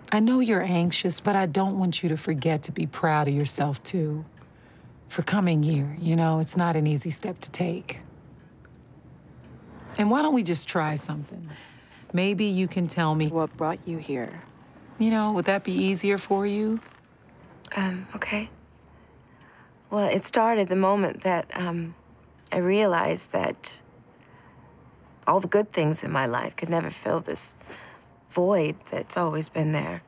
I know you're anxious, but I don't want you to forget to be proud of yourself, too. For coming here, you know, it's not an easy step to take. And why don't we just try something? Maybe you can tell me... What brought you here? You know, would that be easier for you? Okay. Well, it started the moment that, I realized that all the good things in my life could never fill this void that's always been there.